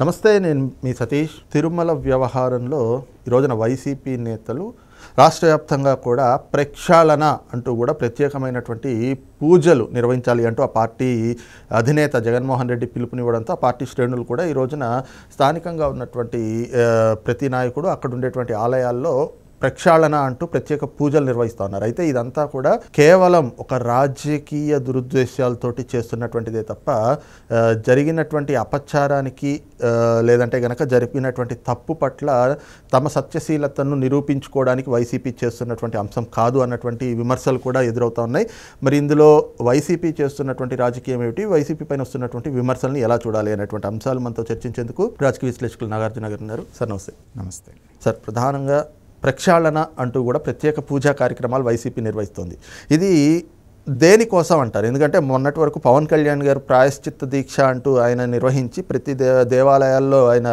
నమస్తే, నేను మీ సతీష్. తిరుమల వ్యవహారంలో ఈరోజున వైసీపీ నేతలు రాష్ట్ర వ్యాప్తంగా కూడా ప్రక్షాళన అంటూ కూడా ప్రత్యేకమైనటువంటి పూజలు నిర్వహించాలి అంటూ ఆ పార్టీ అధినేత జగన్మోహన్ రెడ్డి పిలుపునివ్వడంతో ఆ పార్టీ శ్రేణులు కూడా ఈ రోజున స్థానికంగా ఉన్నటువంటి ప్రతి నాయకుడు అక్కడ ఉండేటువంటి ఆలయాల్లో ప్రక్షాళన అంటూ ప్రత్యేక పూజలు నిర్వహిస్తూ ఉన్నారు. అయితే ఇదంతా కూడా కేవలం ఒక రాజకీయ దురుద్దేశాలతోటి చేస్తున్నటువంటిదే తప్ప జరిగినటువంటి అపచారానికి లేదంటే గనక జరిగినటువంటి తప్పు పట్ల తమ సత్యశీలతను నిరూపించుకోవడానికి వైసీపీ చేస్తున్నటువంటి అంశం కాదు అన్నటువంటి విమర్శలు కూడా ఎదురవుతూ ఉన్నాయి. మరి ఇందులో వైసీపీ చేస్తున్నటువంటి రాజకీయం ఏమిటి, వైసీపీ పైన వస్తున్నటువంటి విమర్శలను ఎలా చూడాలి అనేటువంటి అంశాలు మనతో చర్చించేందుకు రాజకీయ విశ్లేషకులు నాగార్జున గారు ఉన్నారు. సార్ నమస్తే. నమస్తే సార్, ప్రధానంగా ప్రక్షాళన అంటూ కూడా ప్రత్యేక పూజా కార్యక్రమాలు వైసీపీ నిర్వహిస్తుంది. ఇది దేనికోసం అంటారు? ఎందుకంటే మొన్నటి వరకు పవన్ కళ్యాణ్ గారు ప్రాయశ్చిత్త దీక్ష అంటూ ఆయన నిర్వహించి ప్రతి దేవాలయాల్లో ఆయన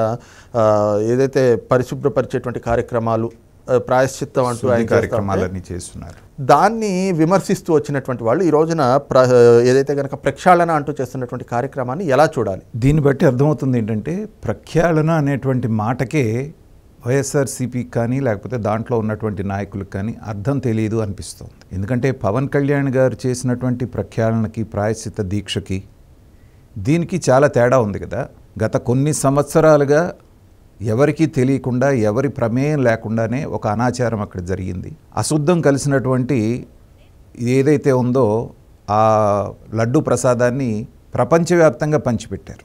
ఏదైతే పరిశుభ్రపరిచేటువంటి కార్యక్రమాలు ప్రాయశ్చిత్తం అంటూ ఆయన కార్యక్రమాలన్నీ చేస్తున్నారు. దాన్ని విమర్శిస్తూ వచ్చినటువంటి వాళ్ళు ఈ రోజున ఏదైతే కనుక ప్రక్షాళన అంటూ చేస్తున్నటువంటి కార్యక్రమాన్ని ఎలా చూడాలి? దీన్ని బట్టి అర్థమవుతుంది ఏంటంటే ప్రక్షాళన అనేటువంటి మాటకే వైఎస్ఆర్సీపీ కానీ లేకపోతే దాంట్లో ఉన్నటువంటి నాయకులకు కానీ అర్థం తెలియదు అనిపిస్తుంది. ఎందుకంటే పవన్ కళ్యాణ్ గారు చేసినటువంటి ప్రక్షాళనకి ప్రాయశ్చిత్త దీక్షకి దీనికి చాలా తేడా ఉంది కదా. గత కొన్ని సంవత్సరాలుగా ఎవరికీ తెలియకుండా ఎవరి ప్రమేయం లేకుండానే ఒక అనాచారం అక్కడ జరిగింది. అశుద్ధం కలిసినటువంటి ఏదైతే ఉందో ఆ లడ్డు ప్రసాదాన్ని ప్రపంచవ్యాప్తంగా పంచిపెట్టారు.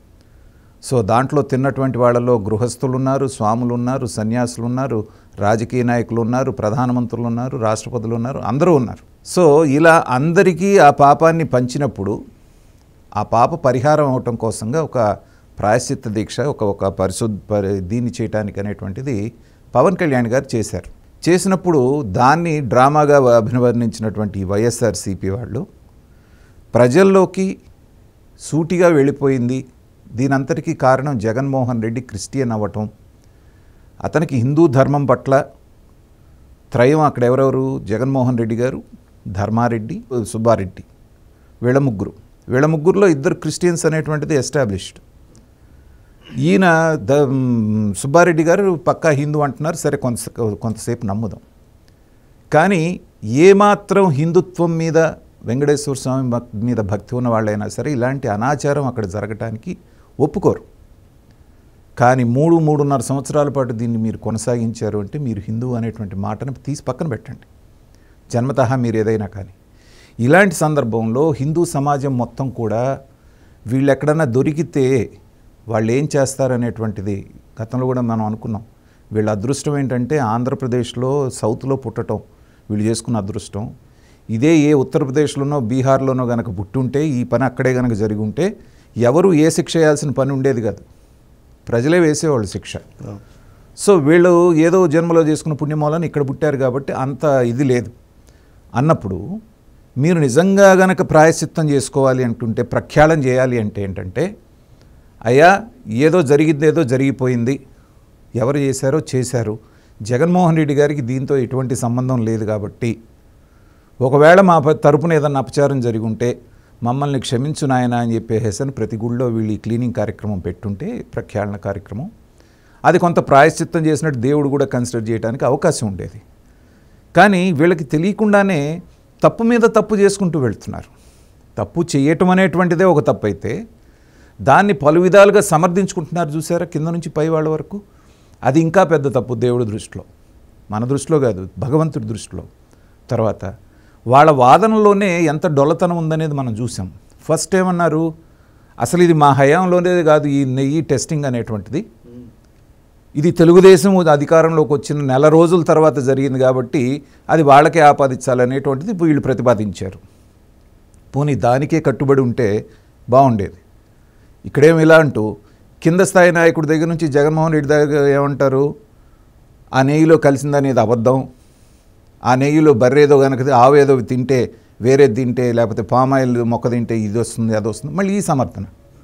సో దాంట్లో తిన్నటువంటి వాళ్ళలో గృహస్థులు ఉన్నారు, స్వాములు ఉన్నారు, సన్యాసులు ఉన్నారు, రాజకీయ నాయకులు ఉన్నారు, ప్రధానమంత్రులు ఉన్నారు, రాష్ట్రపతులు ఉన్నారు, అందరూ ఉన్నారు. సో ఇలా అందరికీ ఆ పాపాన్ని పంచినప్పుడు ఆ పాప పరిహారం అవటం కోసంగా ఒక ప్రాయశ్చిత్త దీక్ష ఒక దీన్ని చేయటానికి అనేటువంటిది పవన్ కళ్యాణ్ గారు చేశారు. చేసినప్పుడు దాన్ని డ్రామాగా అభివర్ణించినటువంటి వైఎస్ఆర్సీపీ వాళ్ళు ప్రజల్లోకి సూటిగా వెళ్ళిపోయింది. దీనంతటికీ కారణం జగన్మోహన్ రెడ్డి క్రిస్టియన్ అవ్వటం, అతనికి హిందూ ధర్మం పట్ల త్రయం అక్కడ ఎవరెవరు, జగన్మోహన్ రెడ్డి గారు, ధర్మారెడ్డి, సుబ్బారెడ్డి, వీళ్ళ ముగ్గురులో ఇద్దరు క్రిస్టియన్స్ అనేటువంటిది ఎస్టాబ్లిష్డ్. ఈయన సుబ్బారెడ్డి గారు పక్కా హిందూ అంటున్నారు. సరే, కొంతసేపు నమ్ముదాం. కానీ ఏమాత్రం హిందుత్వం మీద, వెంకటేశ్వర స్వామి మీద భక్తి ఉన్న వాళ్ళైనా సరే ఇలాంటి అనాచారం అక్కడ జరగటానికి ఒప్పుకోరు. కానీ 3-3.5 సంవత్సరాల పాటు దీన్ని మీరు కొనసాగించారు అంటే మీరు హిందూ అనేటువంటి మాటను తీసి పక్కన పెట్టండి. జన్మతః మీరు ఏదైనా కానీ ఇలాంటి సందర్భంలో హిందూ సమాజం మొత్తం కూడా వీళ్ళు ఎక్కడన్నా దొరికితే వాళ్ళు ఏం చేస్తారనేటువంటిది గతంలో కూడా మనం అనుకున్నాం. వీళ్ళ అదృష్టం ఏంటంటే ఆంధ్రప్రదేశ్లో సౌత్లో పుట్టడం వీళ్ళు చేసుకున్న అదృష్టం. ఇదే ఏ ఉత్తరప్రదేశ్లోనో బీహార్లోనో కనుక పుట్టుంటే ఈ పని అక్కడే కనుక జరిగి ఉంటే ఎవరు ఏ శిక్ష వేయాల్సిన పని ఉండేది కాదు, ప్రజలే వేసేవాళ్ళు శిక్ష. సో వీళ్ళు ఏదో జన్మలో చేసుకున్న పుణ్యమూలని ఇక్కడ పుట్టారు కాబట్టి అంత ఇది లేదు అన్నప్పుడు మీరు నిజంగా గనక ప్రాయశ్చిత్తం చేసుకోవాలి అంటుంటే, ప్రక్షాళన చేయాలి అంటే ఏంటంటే, అయ్యా ఏదో జరిగిపోయింది, ఎవరు చేశారో చేశారు, జగన్మోహన్ రెడ్డి గారికి దీంతో ఎటువంటి సంబంధం లేదు కాబట్టి ఒకవేళ మా తరపున ఏదన్నా అపచారం జరిగి ఉంటే మమ్మల్ని క్షమించు నాయన అని చెప్పేసేసి ప్రతి గుళ్ళో వీళ్ళు ఈ క్లీనింగ్ కార్యక్రమం పెట్టుంటే, ప్రక్షాళన కార్యక్రమం, అది కొంత ప్రాయశ్చిత్తం చేసినట్టు దేవుడు కూడా కన్సిడర్ చేయడానికి అవకాశం ఉండేది. కానీ వీళ్ళకి తెలియకుండానే తప్పు మీద తప్పు చేసుకుంటూ వెళ్తున్నారు. తప్పు చేయటం అనేటువంటిదే ఒక తప్పు అయితే దాన్ని పలు విధాలుగా సమర్థించుకుంటున్నారు. చూసారా, కింద నుంచి పై వాళ్ళ వరకు. అది ఇంకా పెద్ద తప్పు దేవుడి దృష్టిలో, మన దృష్టిలో కాదు, భగవంతుడి దృష్టిలో. తర్వాత వాళ్ళ వాదనలోనే ఎంత డొల్లతనం ఉందనేది మనం చూసాం. ఫస్ట్ ఏమన్నారు, అసలు ఇది మా హయాంలోనే కాదు ఈ నెయ్యి టెస్టింగ్ అనేటువంటిది, ఇది తెలుగుదేశం అధికారంలోకి వచ్చిన నెల రోజుల తర్వాత జరిగింది కాబట్టి అది వాళ్ళకే ఆపాదించాలనేటువంటిది వీళ్ళు ప్రతిపాదించారు. పోనీ దానికే కట్టుబడి ఉంటే బాగుండేది. ఇక్కడేమి ఇలా అంటూ కింద స్థాయి నాయకుడి దగ్గర నుంచి జగన్మోహన్ రెడ్డి దగ్గర ఏమంటారు, ఆ నెయ్యిలో కలిసిందనేది అబద్ధం, ఆ నెయ్యిలో బర్రేదో కనుక ఆవేదో తింటే వేరేది తింటే లేకపోతే పామాయిల్ మొక్క తింటే ఇది వస్తుంది అది వస్తుంది, మళ్ళీ ఈ సమర్థన.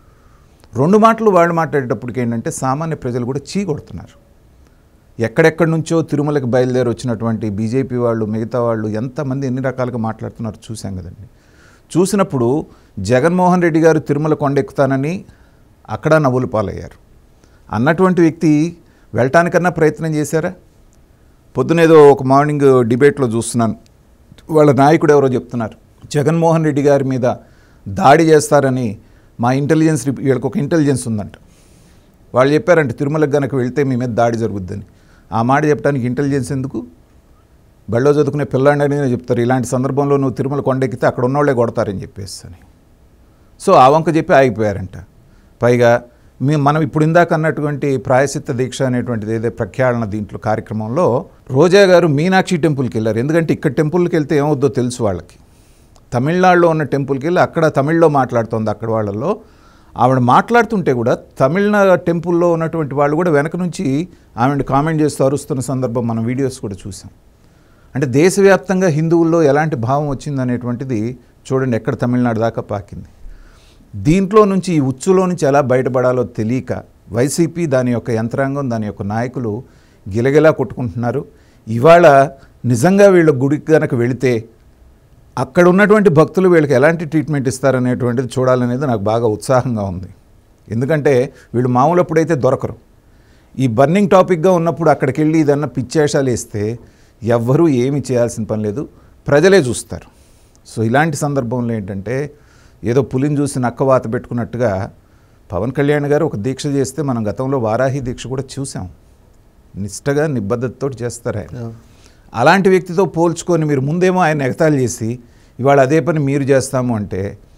2 మాటలు వాళ్ళు మాట్లాడేటప్పటికి ఏంటంటే సామాన్య ప్రజలు కూడా చీకొడుతున్నారు. ఎక్కడెక్కడి నుంచో తిరుమలకి బయలుదేరి వచ్చినటువంటి బీజేపీ వాళ్ళు, మిగతా వాళ్ళు ఎంతమంది ఎన్ని రకాలుగా మాట్లాడుతున్నారు చూసాం కదండి. చూసినప్పుడు జగన్మోహన్ రెడ్డి గారు తిరుమల కొండెక్కుతానని అక్కడ నవ్వులు పాలయ్యారు. అన్నటువంటి వ్యక్తి వెళ్ళటానికన్నా ప్రయత్నం చేశారా? పొద్దునేదో ఒక మార్నింగ్ డిబేట్లో చూస్తున్నాను, వాళ్ళ నాయకుడు ఎవరో చెప్తున్నారు, జగన్మోహన్ రెడ్డి గారి మీద దాడి చేస్తారని మా ఇంటెలిజెన్స్ వీళ్ళకి ఒక ఇంటెలిజెన్స్ ఉందంట. వాళ్ళు చెప్పారంటే తిరుమలకు కనుక వెళ్తే మీ మీద దాడి జరుగుద్దని. ఆ మాట చెప్పడానికి ఇంటెలిజెన్స్ ఎందుకు? బళ్ళో చదువుకునే పిల్లాడిని చెప్తారు, ఇలాంటి సందర్భంలో నువ్వు తిరుమల కొండెక్కితే అక్కడ ఉన్నోళ్ళే కొడతారని చెప్పేసి అని. సో ఆ వంక చెప్పి ఆగిపోయారంట. పైగా మనం ఇప్పుడు ఇందాక అన్నటువంటి ప్రాయశ్చిత్త దీక్ష అనేటువంటిది ఏదో ప్రఖ్యాళన దీంట్లో కార్యక్రమంలో రోజా గారు మీనాక్షి టెంపుల్కి వెళ్ళారు. ఎందుకంటే ఇక్కడ టెంపుల్కి వెళ్తే ఏమవుద్దో తెలుసు వాళ్ళకి. తమిళనాడులో ఉన్న టెంపుల్కి వెళ్ళి అక్కడ తమిళ్లో మాట్లాడుతోంది. అక్కడ వాళ్ళల్లో ఆవిడ మాట్లాడుతుంటే కూడా తమిళనాడు టెంపుల్లో ఉన్నటువంటి వాళ్ళు కూడా వెనక నుంచి ఆవిడ కామెంట్ చేస్తూ అరుస్తున్న సందర్భం మనం వీడియోస్ కూడా చూసాం. అంటే దేశవ్యాప్తంగా హిందువుల్లో ఎలాంటి భావం వచ్చిందనేటువంటిది చూడండి, ఎక్కడ తమిళనాడు దాకా పాకింది. దీంట్లో నుంచి ఈ ఉచ్చులో నుంచి ఎలా బయటపడాలో తెలియక వైసీపీ దాని యొక్క యంత్రాంగం, దాని యొక్క నాయకులు గిలగిలా కొట్టుకుంటున్నారు. ఇవాళ నిజంగా వీళ్ళ గుడికి కనుక వెళితే అక్కడ ఉన్నటువంటి భక్తులు వీళ్ళకి ఎలాంటి ట్రీట్మెంట్ ఇస్తారనేటువంటిది చూడాలనేది నాకు బాగా ఉత్సాహంగా ఉంది. ఎందుకంటే వీళ్ళు మామూలు అప్పుడైతే దొరకరు. ఈ బర్నింగ్ టాపిక్గా ఉన్నప్పుడు అక్కడికి వెళ్ళి ఇదన్నా పిచ్చేషాలు వేస్తే ఎవ్వరూ ఏమీ చేయాల్సిన పని లేదు, ప్రజలే చూస్తారు. సో ఇలాంటి సందర్భంలో ఏంటంటే ఏదో పులిని చూసి నక్క వాత పెట్టుకున్నట్టుగా పవన్ కళ్యాణ్ గారు ఒక దీక్ష చేస్తే మనం గతంలో వారాహి దీక్ష కూడా చూసాం. నిష్టగా నిబద్ధతతో చేస్తారు ఆయన. అలాంటి వ్యక్తితో పోల్చుకొని మీరు ముందేమో ఆయన ఎగతాళి చేసి ఇవాళ అదే పని మీరు చేస్తాము అంటే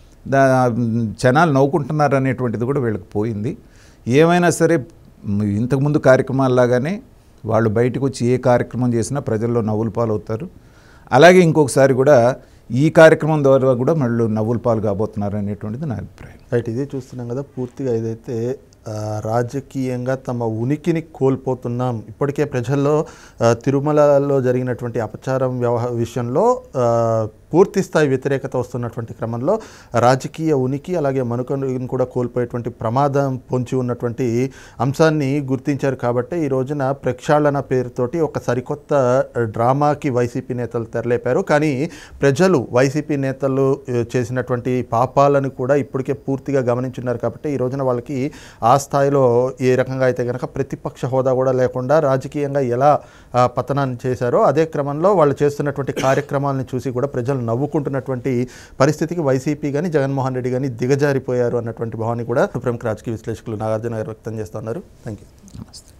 జనాలు నవ్వుకుంటున్నారు అనేటువంటిది కూడా వీళ్ళకి పోయింది. ఏమైనా సరే ఇంతకుముందు కార్యక్రమాల్లాగానే వాళ్ళు బయటకు వచ్చి ఏ కార్యక్రమం చేసినా ప్రజల్లో నవ్వుల పాలు అవుతారు. అలాగే ఇంకొకసారి కూడా ఈ కార్యక్రమం ద్వారా కూడా మళ్ళీ నవ్వుల పాలు కాబోతున్నారు అనేటువంటిది నా అభిప్రాయం. రైట్, ఇదే చూస్తున్నాం కదా, పూర్తిగా ఏదైతే రాజకీయంగా తమ ఉనికిని కోల్పోతున్నాం. ఇప్పటికే ప్రజల్లో తిరుమలలో జరిగినటువంటి అపచారం విషయంలో పూర్తి స్థాయి వ్యతిరేకత వస్తున్నటువంటి క్రమంలో రాజకీయ ఉనికి అలాగే మనుకను కూడా కోల్పోయేటువంటి ప్రమాదం పొంచి ఉన్నటువంటి అంశాన్ని గుర్తించారు. కాబట్టి ఈ రోజున ప్రక్షాళన పేరుతోటి ఒక సరికొత్త డ్రామాకి వైసీపీ నేతలు తెరలేపారు. కానీ ప్రజలు వైసీపీ నేతలు చేసినటువంటి పాపాలను కూడా ఇప్పటికే పూర్తిగా గమనించున్నారు. కాబట్టి ఈ రోజున వాళ్ళకి ఆ స్థాయిలో ఏ రకంగా అయితే కనుక ప్రతిపక్ష హోదా కూడా లేకుండా రాజకీయంగా ఎలా పతనాన్ని చేశారో అదే క్రమంలో వాళ్ళు చేస్తున్నటువంటి కార్యక్రమాలను చూసి కూడా ప్రజలు నవ్వుకుంటున్నటువంటి పరిస్థితికి వైసీపీ కానీ జగన్మోహన్ రెడ్డి కానీ దిగజారిపోయారు అన్నటువంటి భావాన్ని కూడా ప్రముఖ రాజకీయ విశ్లేషకులు నాగార్జున గారు వ్యక్తం చేస్తున్నారు. Thank you.